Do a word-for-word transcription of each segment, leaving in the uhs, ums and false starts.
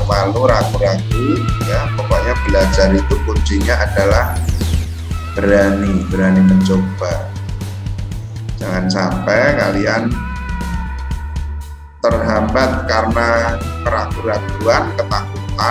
malu-malu, ragu-ragu, ya. Pokoknya belajar itu kuncinya adalah berani, berani mencoba. Jangan sampai kalian terhambat karena keraguan-raguan, ketakutan,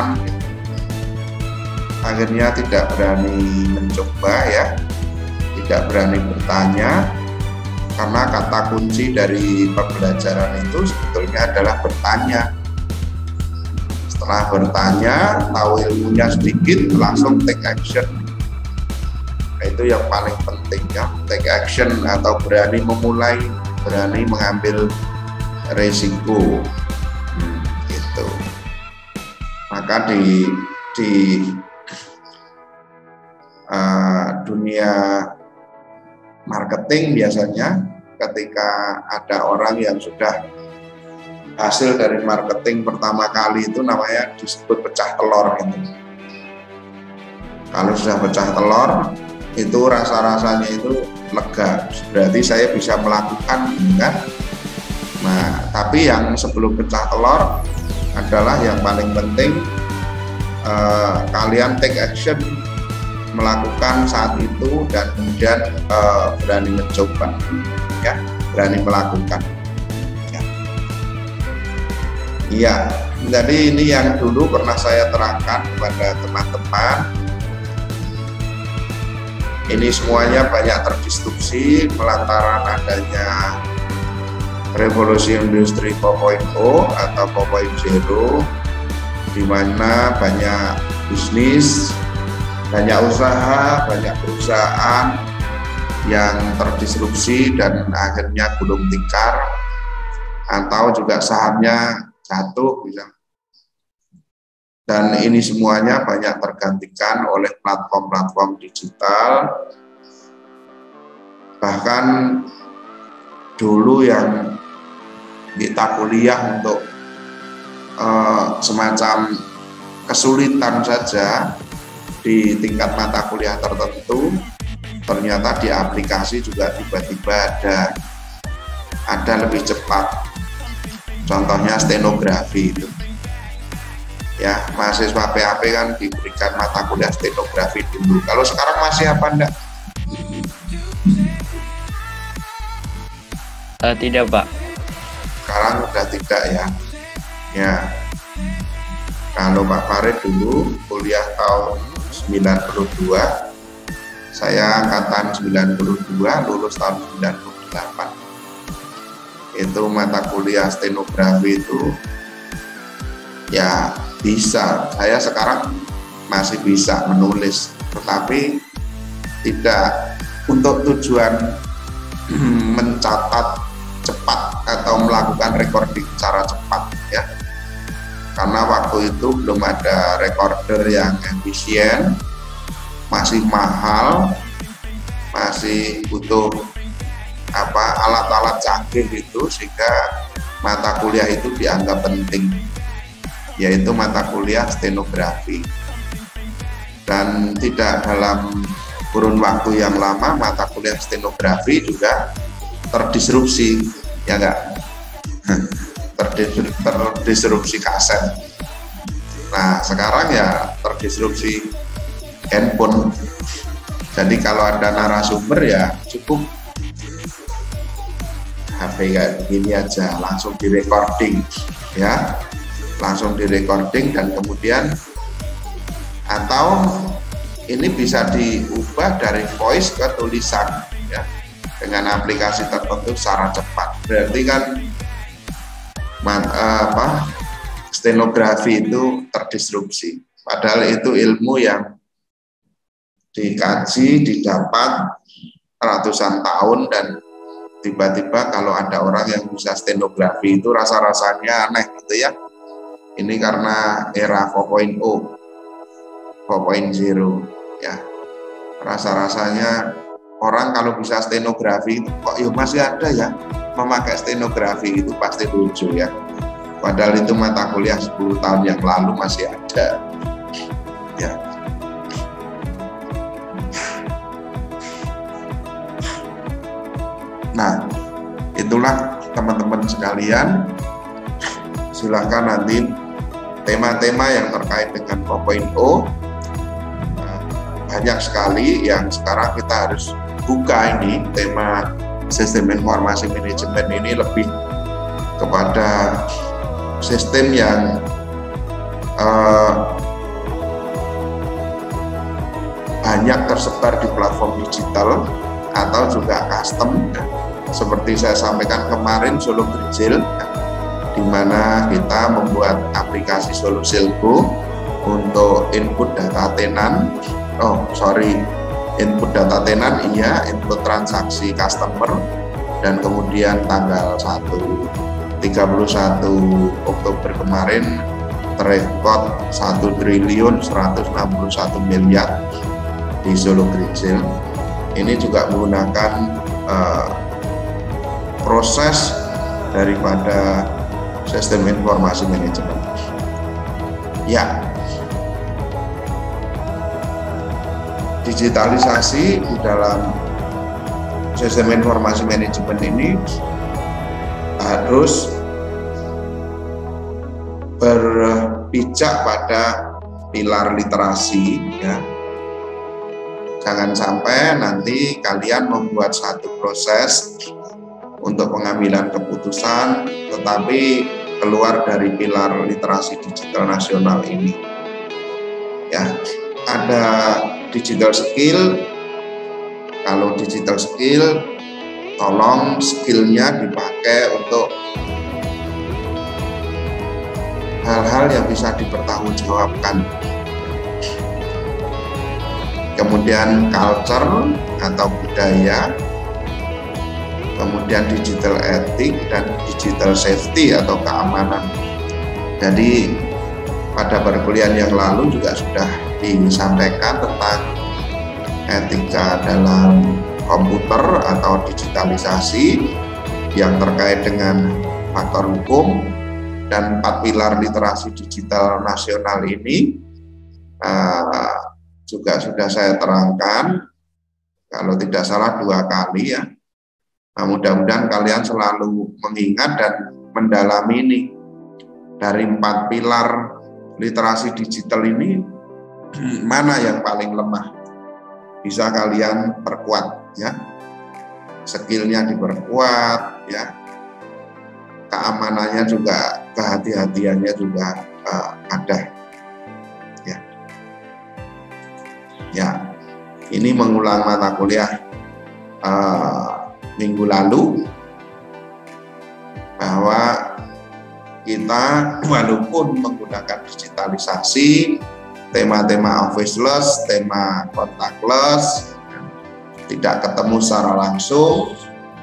akhirnya tidak berani mencoba, ya, tidak berani bertanya. Karena kata kunci dari pembelajaran itu sebetulnya adalah bertanya. Setelah bertanya, tahu ilmunya sedikit, langsung take action. Nah, itu yang paling penting, ya, take action atau berani memulai, berani mengambil resiko. Hmm, itu. Maka di di uh, dunia marketing biasanya ketika ada orang yang sudah hasil dari marketing pertama kali itu namanya disebut pecah telur gitu. Kalau sudah pecah telur itu rasa-rasanya itu lega, berarti saya bisa melakukan, kan? Nah, tapi yang sebelum pecah telur adalah yang paling penting, eh, kalian take action, melakukan saat itu dan kemudian uh, berani mencoba, ya, berani melakukan. Ya. Iya, jadi ini yang dulu pernah saya terangkan kepada teman-teman. Ini semuanya banyak terdistruksi melantaran adanya revolusi industri empat titik nol atau empat titik nol, di mana banyak bisnis, banyak usaha, banyak perusahaan yang terdisrupsi dan akhirnya gulung tikar atau juga sahamnya jatuh, misalnya. Dan ini semuanya banyak tergantikan oleh platform-platform digital. Bahkan dulu yang kita kuliah untuk uh, semacam kesulitan saja di tingkat mata kuliah tertentu, ternyata di aplikasi juga tiba-tiba ada ada lebih cepat. Contohnya stenografi itu, ya, mahasiswa P H P kan diberikan mata kuliah stenografi dulu. Kalau sekarang masih apa enggak? Uh, tidak, Pak. Sekarang udah tidak, ya. Ya. Kalau Pak Farid dulu kuliah tahun sembilan puluh dua, saya angkatan sembilan puluh dua, lulus tahun sembilan puluh delapan. Itu mata kuliah stenografi itu ya bisa. Saya sekarang masih bisa menulis, tetapi tidak untuk tujuan mencatat cepat atau melakukan recording secara cepat, ya. Karena waktu itu belum ada recorder yang efisien, masih mahal, masih butuh apa alat-alat canggih itu, sehingga mata kuliah itu dianggap penting, yaitu mata kuliah stenografi. Dan tidak dalam kurun waktu yang lama mata kuliah stenografi juga terdisrupsi, ya enggak? Terdisrupsi kaset. Nah, sekarang ya terdisrupsi handphone. Jadi kalau ada narasumber ya cukup H P kayak gini aja, langsung di recording, ya, langsung di recording dan kemudian atau ini bisa diubah dari voice ke tulisan, ya, dengan aplikasi tertentu secara cepat. Berarti kan apa stenografi itu terdisrupsi, padahal itu ilmu yang dikaji, didapat ratusan tahun, dan tiba-tiba kalau ada orang yang bisa stenografi itu rasa-rasanya aneh gitu, ya. Ini karena era empat titik nol, empat titik nol, ya, rasa-rasanya orang kalau bisa stenografi kok ya masih ada ya memakai stenografi, itu pasti lucu, ya. Padahal itu mata kuliah sepuluh tahun yang lalu masih ada, ya. Nah, itulah teman-teman sekalian, silakan nanti tema-tema yang terkait dengan empat titik nol banyak sekali yang sekarang kita harus buka. Ini tema sistem informasi manajemen ini lebih kepada sistem yang uh, banyak tersebar di platform digital atau juga custom, seperti saya sampaikan kemarin Solo Grijil, di mana kita membuat aplikasi Solo Silgo untuk input data tenan. Oh sorry, input data tenan iya, input transaksi customer, dan kemudian tanggal tiga puluh satu Oktober kemarin terrekod satu triliun seratus enam puluh satu miliar di Solo Grijil. Ini juga menggunakan uh, proses daripada sistem informasi manajemen. Ya, digitalisasi di dalam sistem informasi manajemen ini harus berpijak pada pilar literasi, ya. Jangan sampai nanti kalian membuat satu proses untuk pengambilan keputusan tetapi keluar dari pilar literasi digital nasional ini. Ya, ada digital skill. Kalau digital skill, tolong skillnya dipakai untuk hal-hal yang bisa dipertanggungjawabkan. Kemudian culture atau budaya, kemudian digital etik dan digital safety atau keamanan. Jadi pada perkuliahan yang lalu juga sudah disampaikan tentang etika dalam komputer atau digitalisasi yang terkait dengan faktor hukum, dan empat pilar literasi digital nasional ini uh, juga sudah saya terangkan, kalau tidak salah dua kali ya. Nah, mudah-mudahan kalian selalu mengingat dan mendalami ini. Dari empat pilar literasi digital ini, mana yang paling lemah? Bisa kalian perkuat, ya. Skillnya diperkuat, ya. Keamanannya juga, kehati-hatiannya juga uh, ada. Ya. Ya. Ini mengulang mata kuliah uh, minggu lalu, bahwa kita walaupun menggunakan digitalisasi, tema-tema officeless, tema contactless, tidak ketemu secara langsung,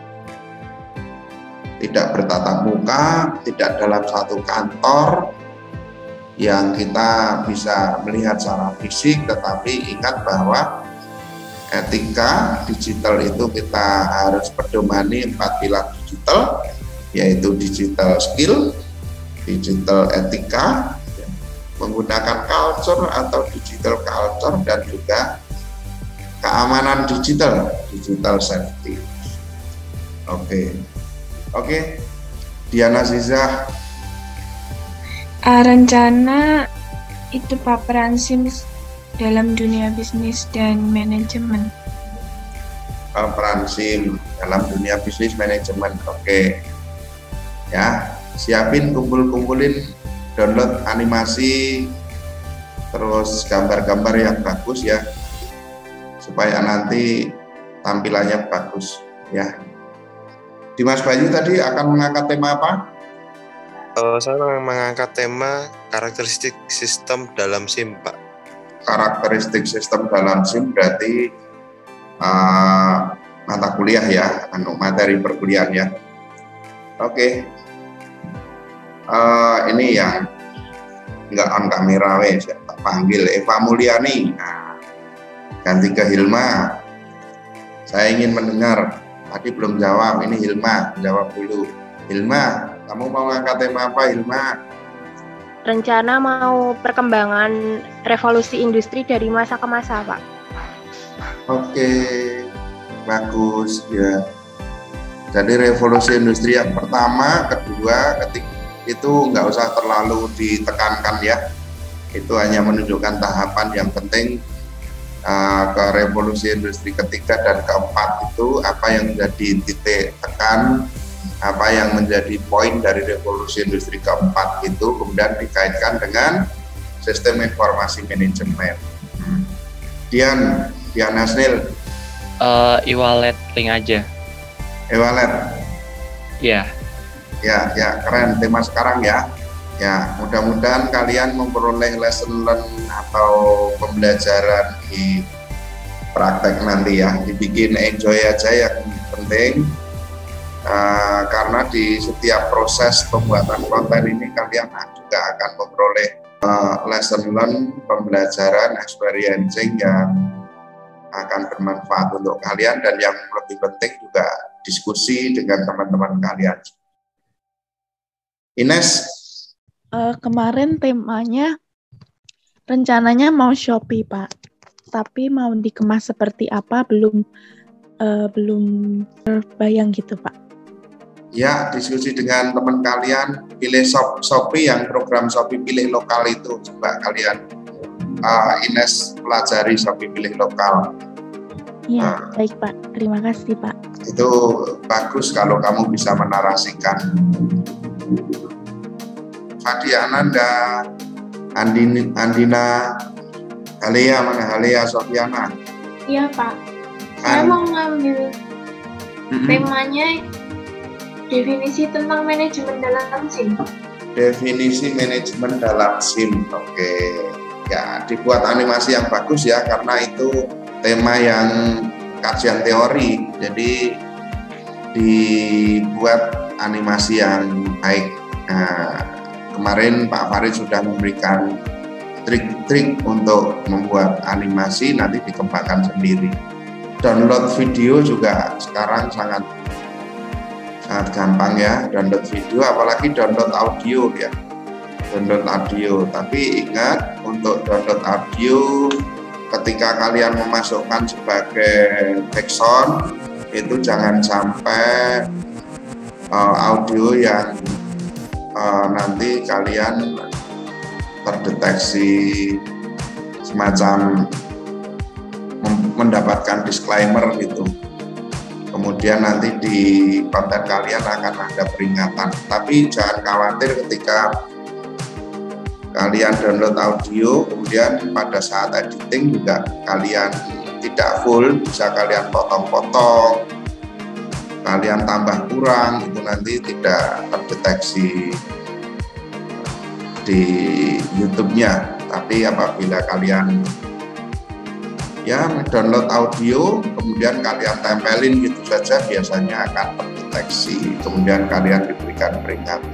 tidak bertatap muka, tidak dalam satu kantor yang kita bisa melihat secara fisik, tetapi ingat bahwa etika digital itu kita harus pedomani empat pilar digital, yaitu digital skill, digital etika, ya, menggunakan culture atau digital culture, dan juga keamanan digital, digital safety. Oke, oke, Diana Zizah. Uh, rencana itu Pak peran SIM dalam dunia bisnis dan manajemen. Uh, peran SIM dalam dunia bisnis manajemen, oke. Ya, siapin, kumpul-kumpulin, download animasi, terus gambar-gambar yang bagus ya, supaya nanti tampilannya bagus ya. Dimas Bayu tadi akan mengangkat tema apa? Uh, saya mengangkat tema karakteristik sistem dalam SIM, Pak. Karakteristik sistem dalam SIM berarti uh, mata kuliah ya, anu materi perkuliahan ya. Oke. Okay. Uh, ini yang nggak on kamera wes, tak panggil Eva Mulyani. Nah, ganti ke Hilma. Saya ingin mendengar. Tadi belum jawab. Ini Hilma, jawab dulu. Hilma, kamu mau ngangkat tema apa, Hilma? Rencana mau perkembangan revolusi industri dari masa ke masa, Pak. Oke, bagus ya. Jadi revolusi industri yang pertama, kedua, ketiga, itu nggak usah terlalu ditekankan ya. Itu hanya menunjukkan tahapan yang penting uh, ke revolusi industri ketiga dan keempat itu apa yang menjadi titik tekan, apa yang menjadi poin dari revolusi industri keempat itu kemudian dikaitkan dengan sistem informasi manajemen. Hmm. Dian, Dian Hasnil. Uh, e-wallet link aja. E-wallet. Iya. Yeah. Ya, ya keren tema sekarang ya. Ya, mudah-mudahan kalian memperoleh lesson learn atau pembelajaran di praktek nanti ya. Dibikin enjoy aja yang penting. Uh, karena di setiap proses pembuatan konten ini kalian juga akan memperoleh uh, lesson learn, pembelajaran, experiencing yang akan bermanfaat untuk kalian dan yang lebih penting juga diskusi dengan teman-teman kalian. Ines, uh, kemarin temanya rencananya mau Shopee Pak, tapi mau dikemas seperti apa belum uh, belum terbayang gitu Pak. Ya, diskusi dengan teman kalian, pilih shop, Shopee yang program Shopee pilih lokal itu coba kalian uh, Ines pelajari Shopee pilih lokal. Iya, uh, baik Pak. Terima kasih Pak. Itu bagus kalau kamu bisa menarasikan. Fadia Ananda, Andin, Andina, Halea mana Halea Sofiana? Iya Pak. Saya An mau ngambil mm-hmm. temanya definisi tentang manajemen dalam SIM. Definisi manajemen dalam SIM. Oke. Ya, dibuat animasi yang bagus ya karena itu tema yang kajian teori. Jadi dibuat animasi yang baik. Nah, kemarin Pak Farid sudah memberikan trik-trik untuk membuat animasi, nanti dikembangkan sendiri. Download video juga sekarang sangat sangat gampang ya, download video, apalagi download audio ya, download audio. Tapi ingat untuk download audio, ketika kalian memasukkan sebagai background itu jangan sampai uh, audio yang uh, nanti kalian terdeteksi semacam mendapatkan disclaimer gitu. Kemudian nanti di konten kalian akan ada peringatan. Tapi jangan khawatir ketika kalian download audio, kemudian pada saat editing juga kalian tidak full, bisa kalian potong-potong, kalian tambah kurang, itu nanti tidak terdeteksi di YouTube-nya. Tapi apabila kalian ya download audio, kemudian kalian tempelin gitu saja, biasanya akan terdeteksi, kemudian kalian diberikan peringatan.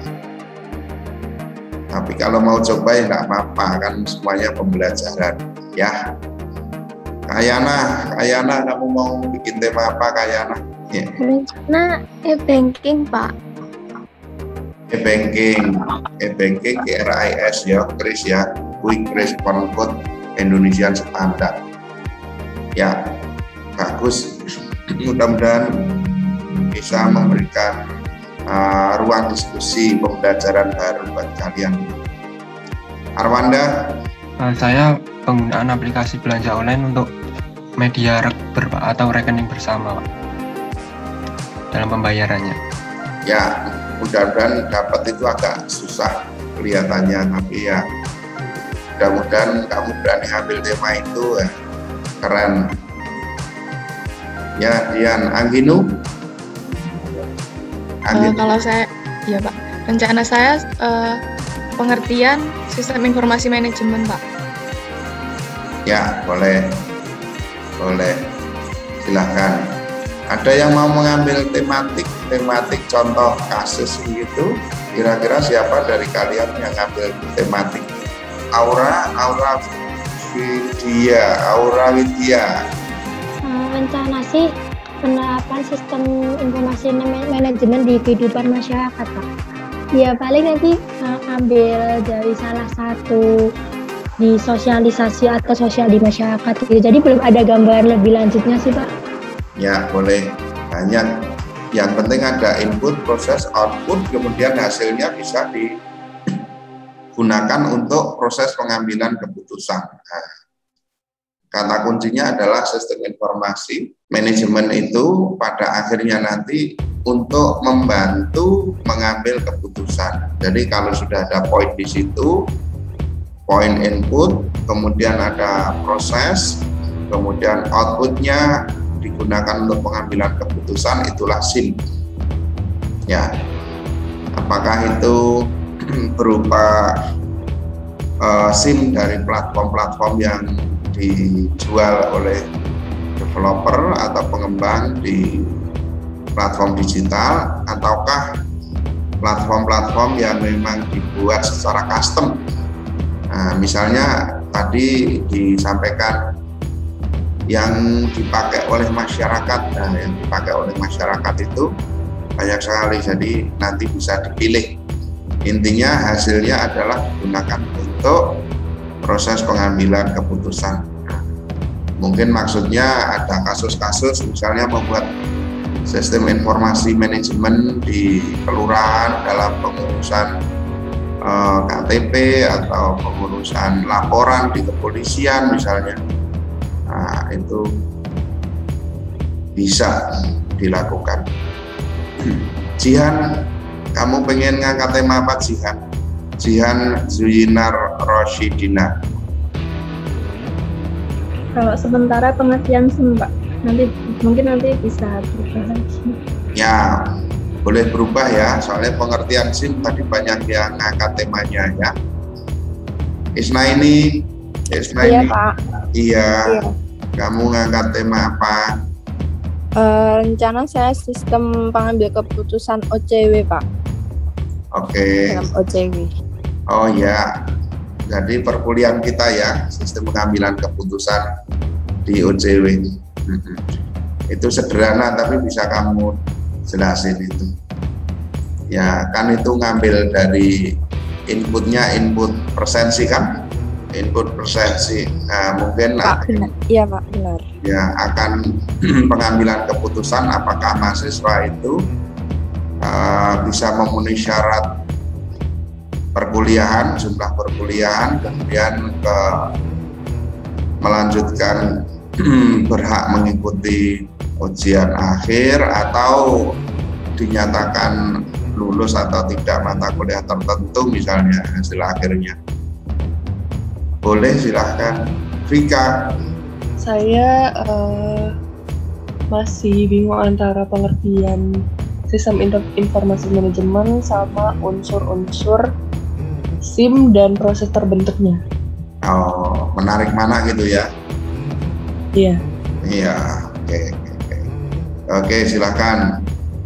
Tapi kalau mau coba ya nggak apa-apa, kan semuanya pembelajaran ya. Kayana, Kayana, kamu mau bikin tema apa Kayana? Ya. Rencana e-banking Pak. E-banking, e-banking K R I S ya, Kris ya, Quick Response Code Indonesian Standard. Ya, bagus. Mudah-mudahan bisa memberikan uh, ruang diskusi pembelajaran baru buat kalian. Arwanda? Uh, saya penggunaan aplikasi belanja online untuk media ber atau rekening bersama Pak, dalam pembayarannya. Ya, mudah-mudahan dapat itu agak susah kelihatannya, tapi ya mudah-mudahan kamu berani ambil tema itu ya. Keren ya. Dian, Angginu? Uh, kalau saya, ya Pak, rencana saya uh, pengertian sistem informasi manajemen Pak. Ya, boleh, boleh, silahkan. Ada yang mau mengambil tematik, tematik contoh kasus begitu? Kira-kira siapa dari kalian yang ngambil tematik? Aura, Aura Widya, Aura Widya. Rencana sih penerapan sistem informasi manajemen di kehidupan masyarakat Pak. Ya paling nanti uh, ambil dari salah satu di sosialisasi atau sosial di masyarakat gitu. Jadi belum ada gambaran lebih lanjutnya sih Pak. Ya boleh, banyak Yang penting ada input, proses, output, kemudian hasilnya bisa digunakan untuk proses pengambilan keputusan. Nah, kata kuncinya adalah sistem informasi manajemen itu pada akhirnya nanti untuk membantu mengambil keputusan. Jadi kalau sudah ada poin di situ, poin input, kemudian ada proses, kemudian outputnya digunakan untuk pengambilan keputusan, itulah S I M. Ya, apakah itu berupa uh, S I M dari platform-platform yang dijual oleh developer atau pengembang di platform digital, ataukah platform-platform yang memang dibuat secara custom. Nah, misalnya tadi disampaikan yang dipakai oleh masyarakat, nah yang dipakai oleh masyarakat itu banyak sekali, jadi nanti bisa dipilih. Intinya hasilnya adalah digunakan untuk proses pengambilan keputusan. Nah, mungkin maksudnya ada kasus-kasus misalnya membuat sistem informasi manajemen di kelurahan dalam pengurusan eh, K T P atau pengurusan laporan di kepolisian misalnya. Nah, itu bisa dilakukan. Jihan, kamu pengen ngangkat tema apa, Jihan? Jihan Zuyinar Roshidina. Kalau sementara pengertian S I M, Pak. Nanti mungkin nanti bisa berubah lagi. Ya, boleh berubah ya. Soalnya pengertian S I M tadi banyak yang ngangkat temanya ya. Isna ini, Isna Iya, ini. Pak. Iya. Iya. Kamu ngangkat tema apa? Uh, rencana saya sistem pengambil keputusan O C W, Pak. Oke. Dalam O C W. Oh ya. Jadi perkuliahan kita ya, sistem pengambilan keputusan di O C W. Hmm. Itu sederhana tapi bisa kamu jelasin itu. Ya, kan itu ngambil dari inputnya input persensi kan? Input persensi. Nah, mungkin Pak, benar. Iya, Pak, benar. Ya, akan pengambilan keputusan apakah mahasiswa itu uh, bisa memenuhi syarat perkuliahan, jumlah perkuliahan, kemudian ke melanjutkan berhak mengikuti ujian akhir atau dinyatakan lulus atau tidak mata kuliah tertentu misalnya hasil akhirnya. Boleh, silahkan. Vika. Saya uh, masih bingung antara pengertian sistem informasi manajemen sama unsur-unsur S I M dan proses terbentuknya. Oh, menarik mana gitu ya? Iya. Iya, oke, oke, oke. Oke, silahkan.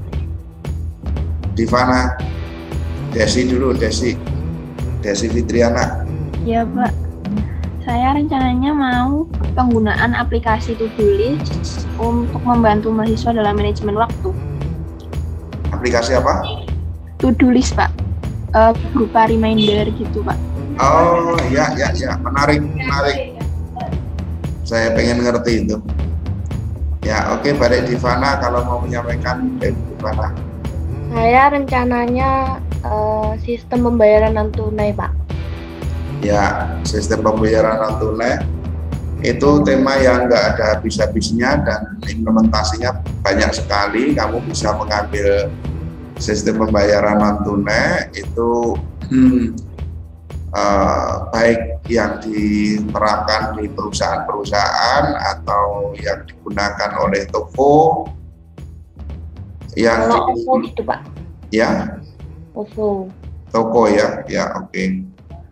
Divana, Desi dulu, Desi. Desi Fitriana. Ya, Pak. Saya rencananya mau penggunaan aplikasi to-do list untuk membantu mahasiswa dalam manajemen waktu. Aplikasi apa? To-do list, Pak. Uh, berupa reminder gitu, Pak. Oh, ya, ya, ya. Menarik, menarik. Saya pengen ngerti itu. Ya, oke, balik Divana kalau mau menyampaikan, Divana. Saya rencananya uh, sistem pembayaran non tunai, Pak. Ya, sistem pembayaran non tunai itu tema yang nggak ada habis-habisnya dan implementasinya banyak sekali. Kamu bisa mengambil sistem pembayaran non tunai itu hmm, uh, baik yang diterapkan di perusahaan-perusahaan atau yang digunakan oleh toko. Yang Kalau di, O V O gitu, Pak. Ya. O V O. Toko ya, ya oke. Okay.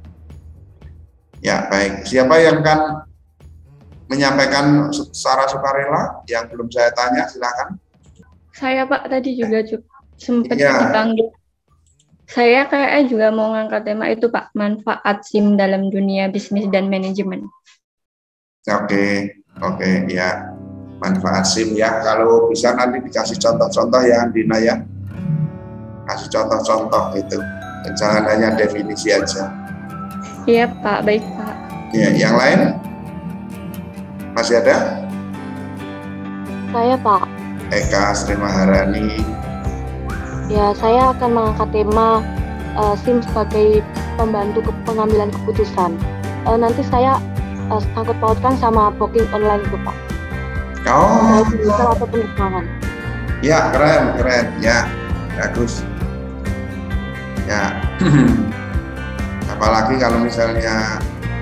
Ya, baik. Siapa yang akan menyampaikan secara sukarela yang belum saya tanya, silakan. Saya, Pak, tadi juga sempat ya. dipanggil. Saya kayaknya juga mau ngangkat tema itu, Pak, manfaat S I M dalam dunia bisnis dan manajemen. Oke, oke, ya. Manfaat S I M ya. Kalau bisa nanti dikasih contoh-contoh ya, Dina ya. Kasih contoh-contoh itu. Jangan hanya definisi aja. Iya, Pak. Baik, Pak. Ya, yang lain? Masih ada? Saya, Pak. Eka Sri Maharani. Ya, saya akan mengangkat tema uh, SIM sebagai pembantu ke pengambilan keputusan. Uh, nanti saya uh, sangkut pautkan sama booking online itu, Pak. Oh. Digital atau penerbangan. Ya, keren, keren. Ya, bagus. Ya. Apalagi kalau misalnya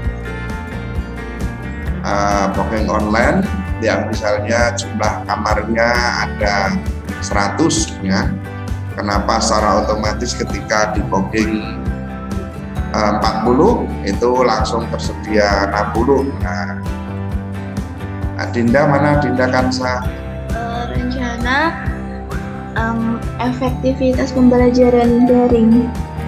uh, booking online yang misalnya jumlah kamarnya ada seratus ya. Kenapa secara otomatis ketika di booking uh, empat puluh itu langsung tersedia enam puluh. Nah, Dinda mana Dinda Kansa? Uh, rencana um, efektivitas pembelajaran daring.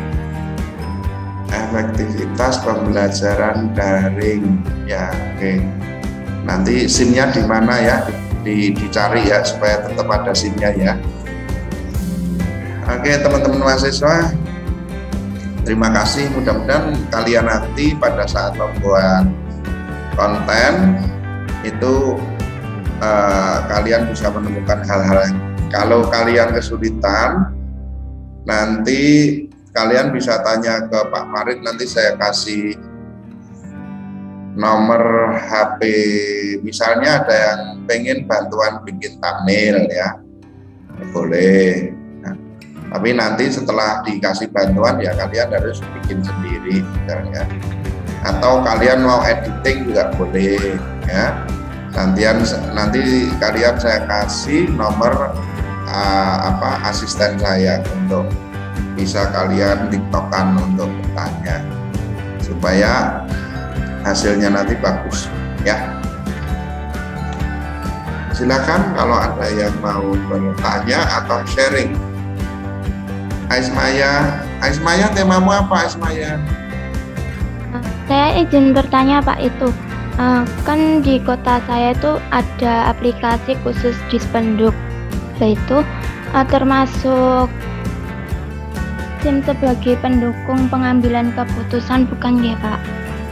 Efektivitas pembelajaran daring ya, oke. Okay. Nanti SIM-nya di mana ya, di, dicari ya supaya tetap ada SIM-nya ya. Oke, teman-teman mahasiswa, terima kasih. Mudah-mudahan kalian nanti pada saat membuat konten itu uh, kalian bisa menemukan hal-hal yang, kalau kalian kesulitan nanti kalian bisa tanya ke Pak Marit, nanti saya kasih nomor H P, misalnya ada yang pengen bantuan bikin thumbnail ya, boleh. Nah, tapi nanti setelah dikasih bantuan ya kalian harus bikin sendiri misalnya. Atau kalian mau editing juga boleh ya. Nantian nanti kalian saya kasih nomor uh, apa asisten saya untuk bisa kalian tiktokan untuk bertanya supaya hasilnya nanti bagus ya. Silakan kalau ada yang mau bertanya atau sharing. Aismaya, Aismaya temamu apa Aismaya? Saya izin bertanya Pak, itu uh, kan di kota saya itu ada aplikasi khusus Dispenduk, yaitu uh, termasuk SIM sebagai pendukung pengambilan keputusan bukan ya Pak?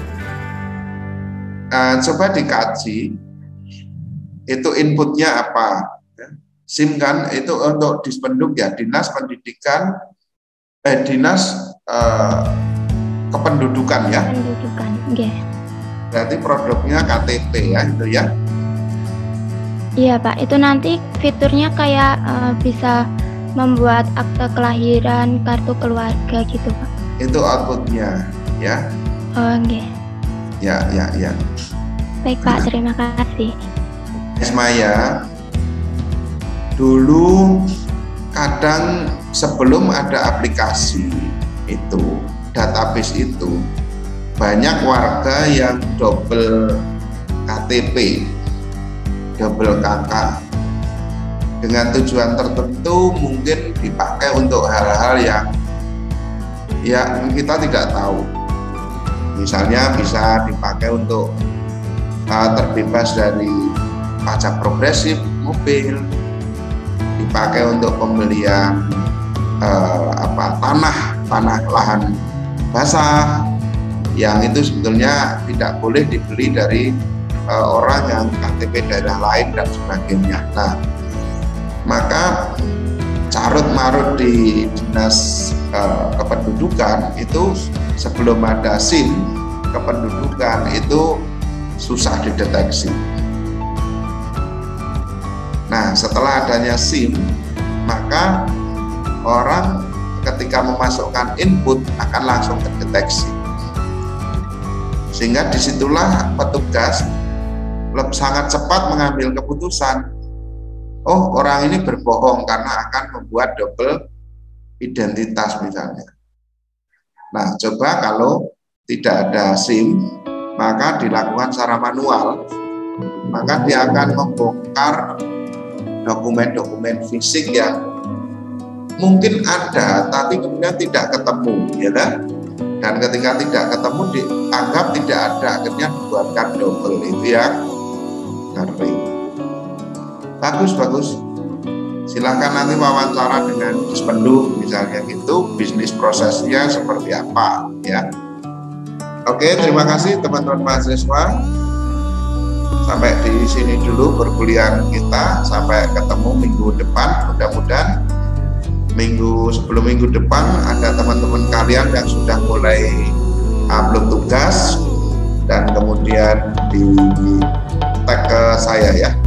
Uh, coba dikaji itu inputnya apa. SIM kan itu untuk Dispenduk ya, Dinas Pendidikan eh Dinas uh, Kependudukan ya. Pendudukan, okay. Berarti produknya K T P ya itu ya. Iya Pak, itu nanti fiturnya kayak uh, bisa membuat akte kelahiran, kartu keluarga gitu Pak. Itu outputnya ya. Oh oke. Okay. Ya, ya, ya. Baik Pak, terima kasih. Ismaya, dulu kadang sebelum ada aplikasi itu, database itu, banyak warga yang double K T P, double K K, dengan tujuan tertentu mungkin dipakai untuk hal-hal yang ya kita tidak tahu. Misalnya bisa dipakai untuk uh, terbebas dari pajak progresif mobil, dipakai untuk pembelian uh, apa tanah tanah lahan basah, yang itu sebetulnya tidak boleh dibeli dari uh, orang yang K T P daerah lain dan sebagainya. Nah, maka carut marut di dinas uh, kependudukan itu sebelum ada SIM kependudukan itu susah dideteksi. Nah, setelah adanya SIM, maka orang ketika memasukkan input akan langsung terdeteksi. Sehingga disitulah petugas sangat cepat mengambil keputusan. Oh, orang ini berbohong karena akan membuat double identitas misalnya. Nah, coba kalau tidak ada SIM, maka dilakukan secara manual, maka dia akan membongkar dokumen-dokumen fisik yang mungkin ada, tapi kemudian tidak ketemu, ya kan? Dan ketika tidak ketemu, dianggap tidak ada, akhirnya dibuatkan double, itu yang ngeri. Bagus, bagus. Silahkan nanti wawancara dengan Dispenduk misalnya gitu, bisnis prosesnya seperti apa ya. Oke, terima kasih teman-teman mahasiswa. Sampai di sini dulu perkuliahan kita, sampai ketemu minggu depan. Mudah-mudahan minggu sebelum minggu depan ada teman-teman kalian yang sudah mulai upload tugas dan kemudian di tag ke saya ya.